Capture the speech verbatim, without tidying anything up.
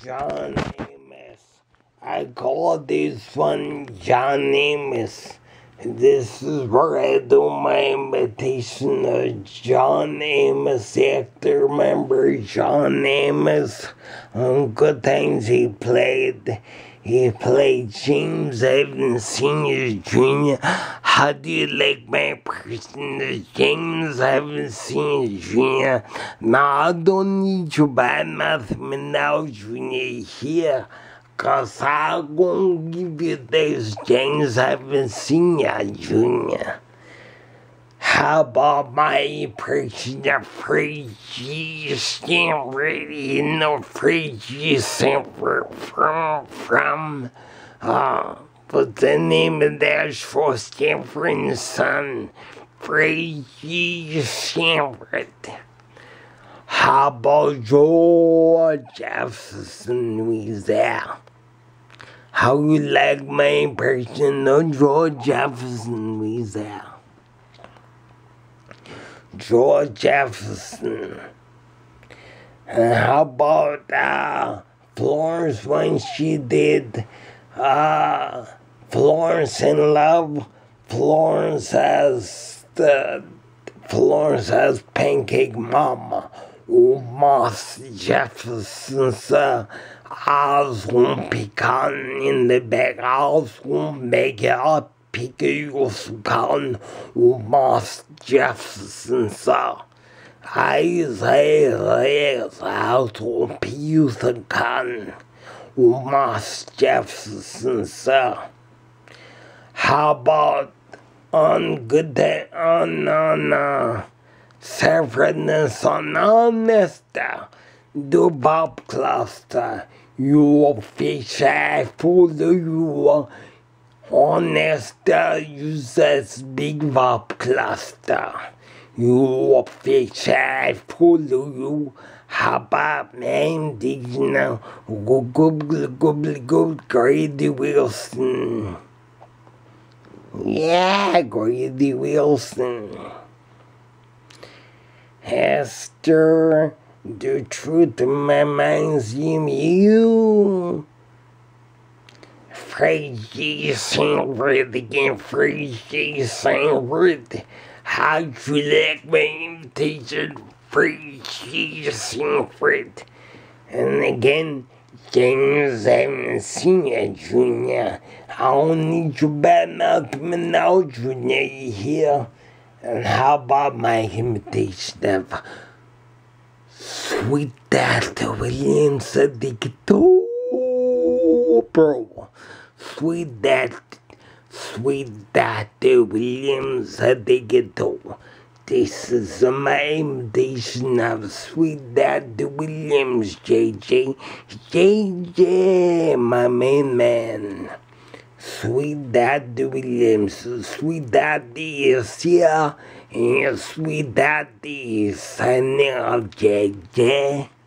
John Amos. I call this one John Amos. This is where I do my imitation of John Amos, actor. Remember John Amos? On Good Times he played. He played James Evans Senior Junior How do you like my person, James Evans Senior Junior Now I don't need you bad math me now, Junior, here. Cause I'm gonna give you this James Evans Senior Junior How about my impression of free G stand ready in the free G stand for from from uh what's the name of that for Stanford son? Free G Stanford. How about George Jefferson was there? How you like my impression of George Jefferson was there? George Jefferson. And how about uh, Florence when she did uh, Florence in Love? Florence has the Florence has Pancake Mama. Amos Jefferson's uh, I was gonna pick on in the back. I was gonna make it up. Pick you can Amos Jefferson's uh, I say yes, I was gonna pick you can Amos Jefferson's uh, how about on good day on on uh Severness on honesta, do Bob Cluster, you fish I fool you honesta, you says big Bob Cluster, you fish I fool you, how about man digna, go gobble gobble go Grady Wilson. Yeah, Grady Wilson. Hester, the truth reminds you. Free Saint Word again, free Saint Word. How'd you like my invitation? Free Saint Word. And again, James Evans Senior Junior I don't need you bad mouth me now, Junior, you hear? And how about my imitation of Sweet Dad Williams at the guitar, bro? Sweet Dad, Sweet Dad Williams at the guitar. This is my imitation of Sweet Dad Williams, J J. J J, my main man. Sweet Daddy Williams, Sweet Daddy is here, and Sweet Daddy is signing off, J J.